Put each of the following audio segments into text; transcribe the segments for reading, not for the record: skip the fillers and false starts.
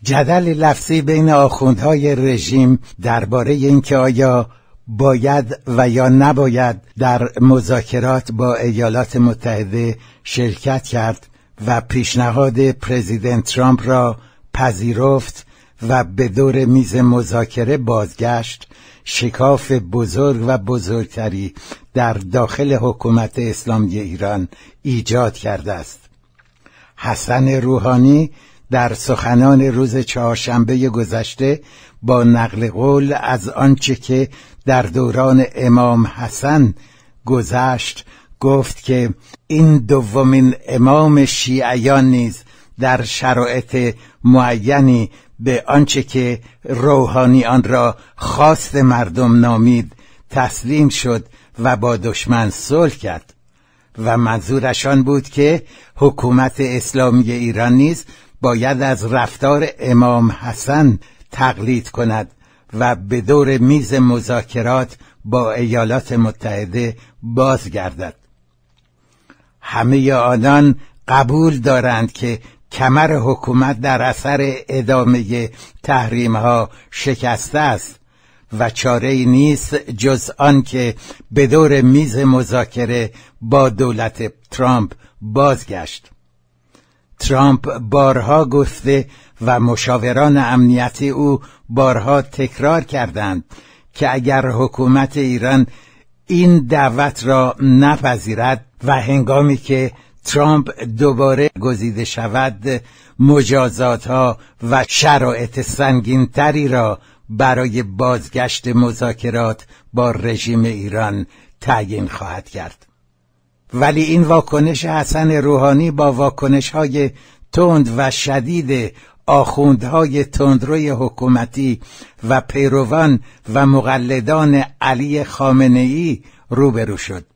جدل لفظی بین آخوندهای رژیم درباره اینکه آیا باید و یا نباید در مذاکرات با ایالات متحده شرکت کرد و پیشنهاد پرزیدنت ترامپ را پذیرفت و به دور میز مذاکره بازگشت، شکاف بزرگ و بزرگتری در داخل حکومت اسلامی ایران ایجاد کرده است. حسن روحانی در سخنان روز چهارشنبه گذشته با نقل قول از آنچه که در دوران امام حسن گذشت گفت که این دومین امام شیعیان نیز در شرایط معینی به آنچه که روحانی آن را خواست مردم نامید تسلیم شد و با دشمن صلح کرد و منظورش آن بود که حکومت اسلامی ایران نیز باید از رفتار امام حسن تقلید کند و به دور میز مذاکرات با ایالات متحده بازگردد. همه آنان قبول دارند که کمر حکومت در اثر ادامه تحریم‌ها شکسته است و چاره‌ای نیست جز آن که به دور میز مذاکره با دولت ترامپ بازگشت. ترامپ بارها گفته و مشاوران امنیتی او بارها تکرار کردند که اگر حکومت ایران این دعوت را نپذیرد و هنگامی که ترامپ دوباره گزیده شود مجازات‌ها و شرایط سنگین‌تری را برای بازگشت مذاکرات با رژیم ایران تعیین خواهد کرد. ولی این واکنش حسن روحانی با واکنش‌های تند و شدید آخوندهای تندروی حکومتی و پیروان و مقلدان علی خامنه‌ای روبرو شد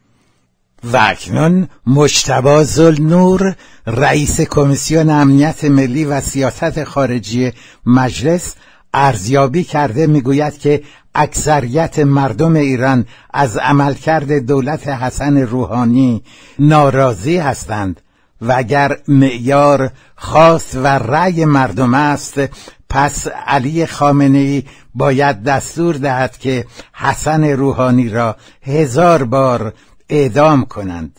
و اکنون مجتبی ذوالنور رئیس کمیسیون امنیت ملی و سیاست خارجی مجلس ارزیابی کرده میگوید که اکثریت مردم ایران از عملکرد دولت حسن روحانی ناراضی هستند و اگر معیار خواست و رأی مردم است پس علی خامنه‌ای باید دستور دهد که حسن روحانی را 1000 بار اعدام کنند.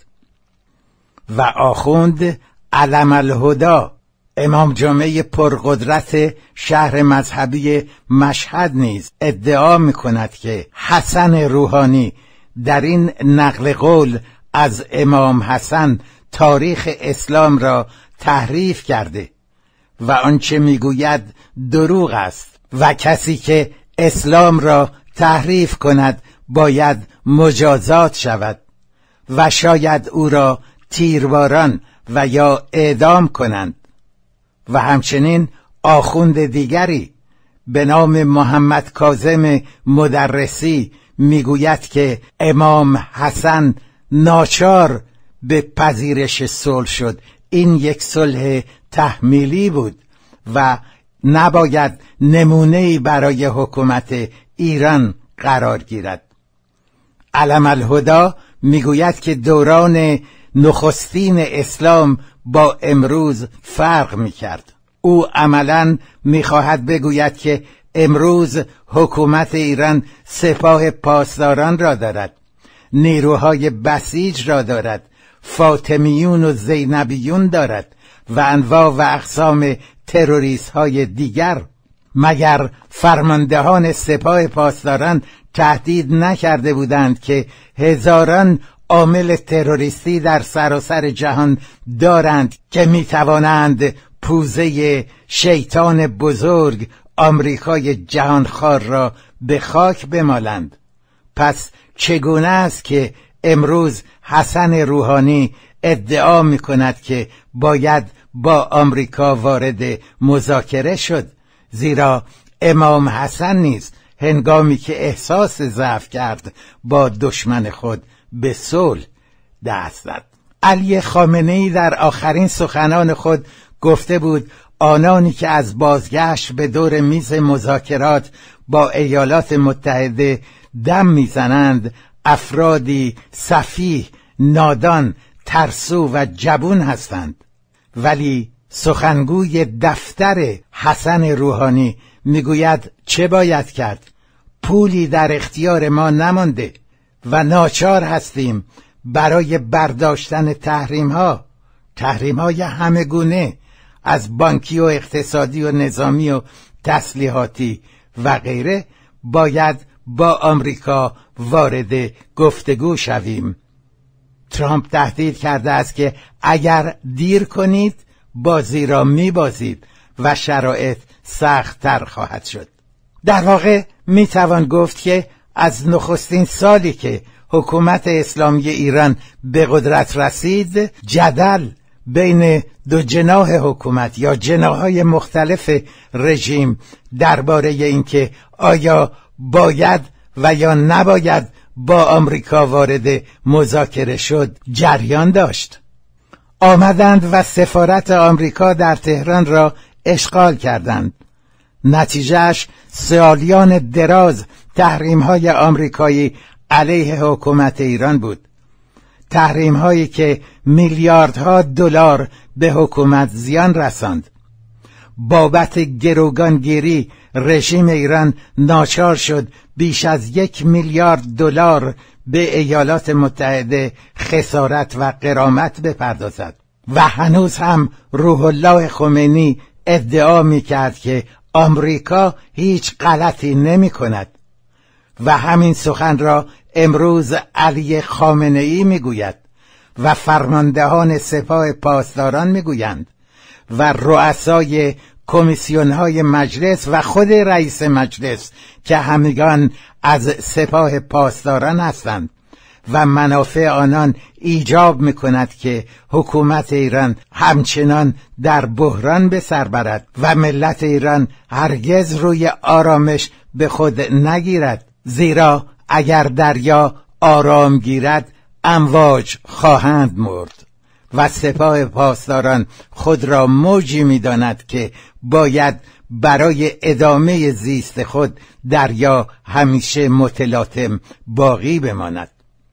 و آخوند علم الهدی امام جمعه پرقدرت شهر مذهبی مشهد نیز ادعا می‌کند که حسن روحانی در این نقل قول از امام حسن تاریخ اسلام را تحریف کرده و آنچه میگوید دروغ است و کسی که اسلام را تحریف کند باید مجازات شود و شاید او را تیرباران و یا اعدام کنند. و همچنین آخوند دیگری به نام محمد کاظم مدرسی میگوید که امام حسن ناچار به پذیرش صلح شد. این یک صلح تحمیلی بود و نباید نمونه‌ای برای حکومت ایران قرار گیرد. علم الهدی میگوید که دوران نخستین اسلام با امروز فرق میکرد. او عملاً میخواهد بگوید که امروز حکومت ایران سپاه پاسداران را دارد، نیروهای بسیج را دارد، فاطمیون و زینبیون دارد و انواع و اقسام تروریست های دیگر. مگر فرماندهان سپاه پاسداران تهدید نکرده بودند که هزاران عامل تروریستی در سراسر جهان دارند که میتوانند پوزه شیطان بزرگ آمریکای جهانخوار را به خاک بمالند؟ پس چگونه است که امروز حسن روحانی ادعا می‌کند که باید با آمریکا وارد مذاکره شد؟ زیرا امام حسن نیز هنگامی که احساس ضعف کرد با دشمن خود به صلح دست زد. علی خامنه‌ای در آخرین سخنان خود گفته بود آنانی که از بازگشت به دور میز مذاکرات با ایالات متحده دم میزنند افرادی سفیه، نادان، ترسو و جبون هستند. ولی سخنگوی دفتر حسن روحانی میگوید چه باید کرد؟ پولی در اختیار ما نمانده و ناچار هستیم برای برداشتن تحریم‌های همه گونه از بانکی و اقتصادی و نظامی و تسلیحاتی و غیره باید با آمریکا وارد گفتگو شویم. ترامپ تهدید کرده است که اگر دیر کنید بازی را میبازید و شرایط سخت‌تر خواهد شد. در واقع میتوان گفت که از نخستین سالی که حکومت اسلامی ایران به قدرت رسید، جدل بین دو جناح حکومت یا جناح‌های مختلف رژیم درباره اینکه آیا باید و یا نباید با آمریکا وارد مذاکره شد جریان داشت. آمدند و سفارت آمریکا در تهران را اشغال کردند. نتیجهش سالیان دراز تحریم‌های آمریکایی علیه حکومت ایران بود. تحریم‌هایی که میلیاردها دلار به حکومت زیان رساند. بابت گروگانگیری رژیم ایران ناچار شد بیش از 1 میلیارد دلار به ایالات متحده خسارت و غرامت بپردازد و هنوز هم روح الله خمینی ادعا می‌کرد که آمریکا هیچ غلطی نمی‌کند و همین سخن را امروز علی خامنه‌ای میگوید و فرماندهان سپاه پاسداران میگویند و رؤسای کمیسیون‌های مجلس و خود رئیس مجلس که همگان از سپاه پاسداران هستند و منافع آنان ایجاب می‌کند که حکومت ایران همچنان در بحران به سر برد و ملت ایران هرگز روی آرامش به خود نگیرد، زیرا اگر دریا آرام گیرد امواج خواهند مرد و سپاه پاسداران خود را موجی می‌داند که باید برای ادامه زیست خود دریا همیشه متلاطم باقی بماند.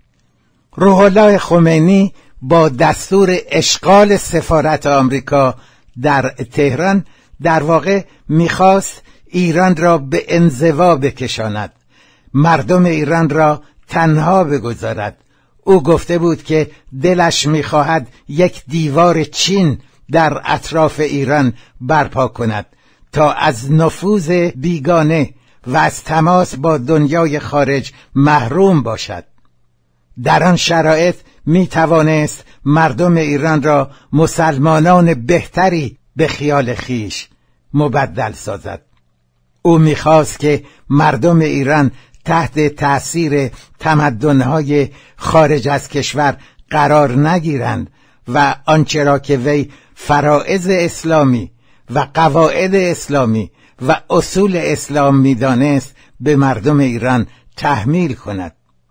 روح الله خمینی با دستور اشغال سفارت آمریکا در تهران در واقع می‌خواست ایران را به انزوا بکشاند، مردم ایران را تنها بگذارد. او گفته بود که دلش می‌خواهد یک دیوار چین در اطراف ایران برپا کند تا از نفوذ بیگانه و از تماس با دنیای خارج محروم باشد. در آن شرایط می توانست مردم ایران را مسلمانان بهتری به خیال خیش مبدل سازد. او می‌خواست که مردم ایران تحت تأثیر تمدن‌های خارج از کشور قرار نگیرند و آنچه را که وی فرائض اسلامی و قواعد اسلامی و اصول اسلام می‌دانست به مردم ایران تحمیل کند.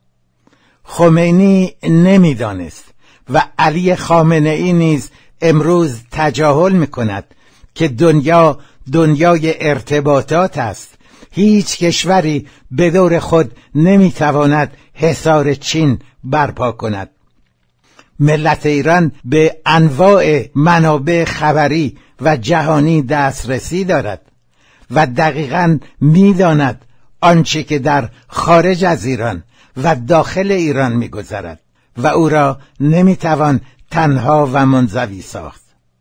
خمینی نمی‌دانست و علی خامنه‌ای نیز امروز تجاهل می‌کند که دنیا دنیای ارتباطات است. هیچ کشوری به دور خود نمی‌تواند حصار چین برپا کند. ملت ایران به انواع منابع خبری و جهانی دسترسی دارد و دقیقاً می‌داند آنچه که در خارج از ایران و داخل ایران می‌گذرد و او را نمی‌توان تنها و منزوی ساخت.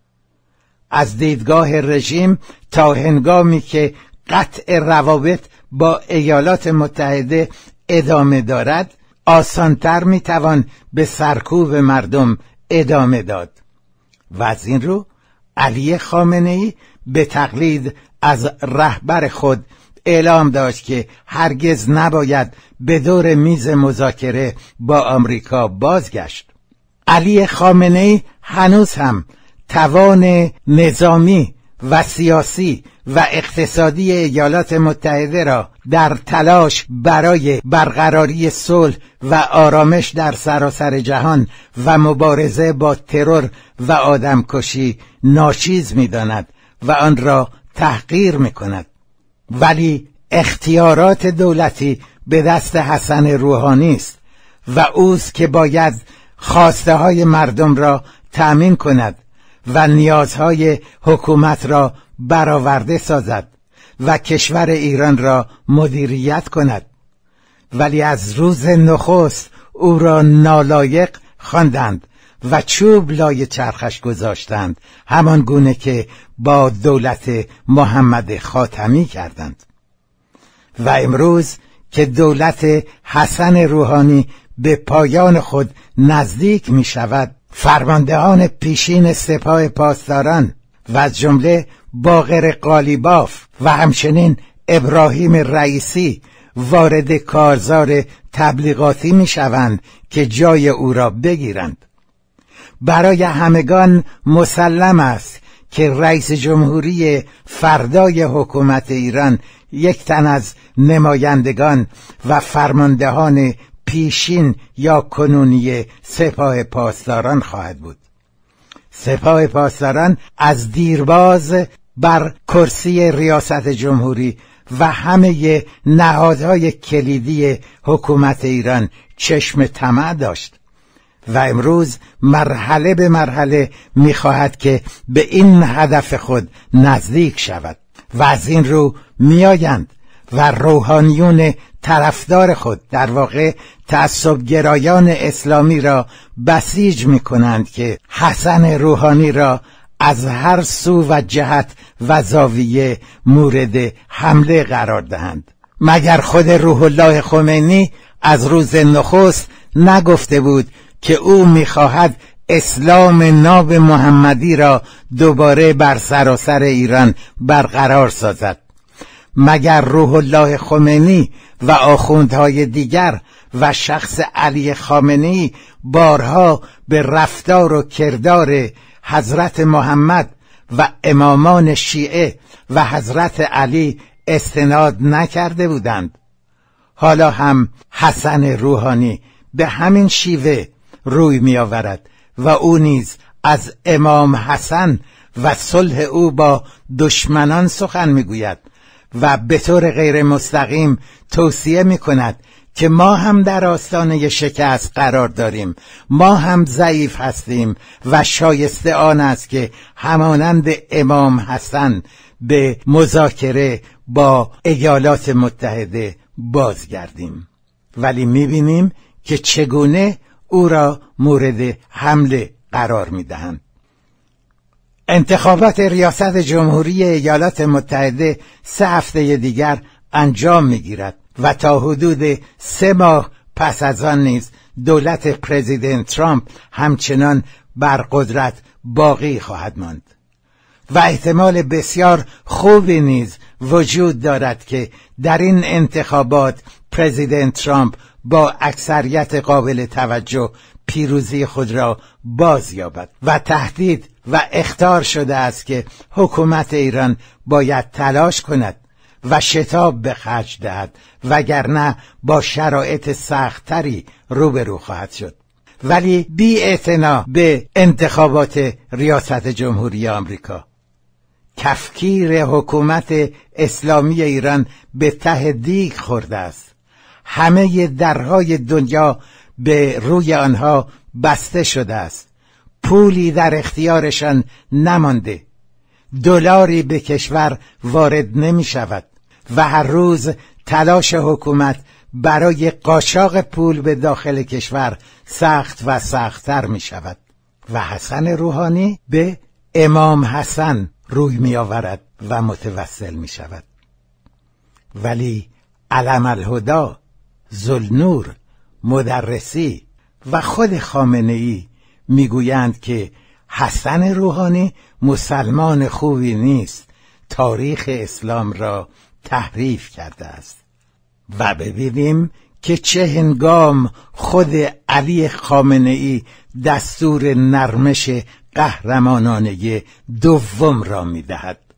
از دیدگاه رژیم تا هنگامی که قطع روابط با ایالات متحده ادامه دارد، آسانتر میتوان به سرکوب مردم ادامه داد و از این رو علی خامنه‌ای به تقلید از رهبر خود اعلام داشت که هرگز نباید به دور میز مذاکره با آمریکا بازگشت. علی خامنه‌ای هنوز هم توان نظامی و سیاسی و اقتصادی ایالات متحده را در تلاش برای برقراری صلح و آرامش در سراسر جهان و مبارزه با ترور و آدمکشی ناچیز می‌داند و آن را تحقیر می‌کند. ولی اختیارات دولتی به دست حسن روحانی است و اوست که باید خواسته های مردم را تأمین کند و نیازهای حکومت را برآورده سازد و کشور ایران را مدیریت کند. ولی از روز نخست او را نالایق خواندند و چوب لای چرخش گذاشتند، همان گونه که با دولت محمد خاتمی کردند. و امروز که دولت حسن روحانی به پایان خود نزدیک می شود، فرماندهان پیشین سپاه پاسداران و از جمله باقر قالیباف و همچنین ابراهیم رئیسی وارد کارزار تبلیغاتی می شوند که جای او را بگیرند. برای همگان مسلم است که رئیس جمهوری فردای حکومت ایران یک تن از نمایندگان و فرماندهان پیشین یا کنونی سپاه پاسداران خواهد بود. سپاه پاسداران از دیرباز بر کرسی ریاست جمهوری و همه نهادهای کلیدی حکومت ایران چشم طمع داشت و امروز مرحله به مرحله می‌خواهد که به این هدف خود نزدیک شود و از این رو میآیند و روحانیون طرفدار خود، در واقع تعصبگرایان اسلامی را بسیج می‌کنند که حسن روحانی را از هر سو و جهت و زاویه مورد حمله قرار دهند. مگر خود روح الله خمینی از روز نخست نگفته بود که او می‌خواهد اسلام ناب محمدی را دوباره بر سراسر ایران برقرار سازد؟ مگر روح الله خمینی و آخوندهای دیگر و شخص علی خامنه‌ای بارها به رفتار و کردار حضرت محمد و امامان شیعه و حضرت علی استناد نکرده بودند؟ حالا هم حسن روحانی به همین شیوه روی می آورد و او نیز از امام حسن و صلح او با دشمنان سخن می گوید و به طور غیر مستقیم توصیه می کند که ما هم در آستانه شکست قرار داریم، ما هم ضعیف هستیم و شایسته آن است که همانند امام حسن به مذاکره با ایالات متحده بازگردیم. ولی می‌بینیم که چگونه او را مورد حمله قرار می‌دهند. انتخابات ریاست جمهوری ایالات متحده 3 هفته دیگر انجام می‌گیرد و تا حدود 3 ماه پس از آن نیز دولت پرزیدنت ترامپ همچنان بر قدرت باقی خواهد ماند و احتمال بسیار خوبی نیز وجود دارد که در این انتخابات پرزیدنت ترامپ با اکثریت قابل توجه پیروزی خود را باز یابد و تهدید و اخطار شده است که حکومت ایران باید تلاش کند و شتاب به خرج دهد، وگرنه با شرایط سخت‌تری روبرو خواهد شد. ولی بی‌اعتنا به انتخابات ریاست جمهوری آمریکا، کفگیر حکومت اسلامی ایران به ته دیگ خورده است. همه درهای دنیا به روی آنها بسته شده است. پولی در اختیارشان نمانده. دلاری به کشور وارد نمی شود و هر روز تلاش حکومت برای قاچاق پول به داخل کشور سخت و سخت‌تر می شود و حسن روحانی به امام حسن روی می آورد و متوسل می شود. ولی علم الهدی، ذوالنور، مدرسی و خود خامنه‌ای می گویند که حسن روحانی مسلمان خوبی نیست، تاریخ اسلام را تحریف کرده است. و ببینیم که چه هنگام خود علی خامنه‌ای دستور نرمش قهرمانانه دوم را می دهد.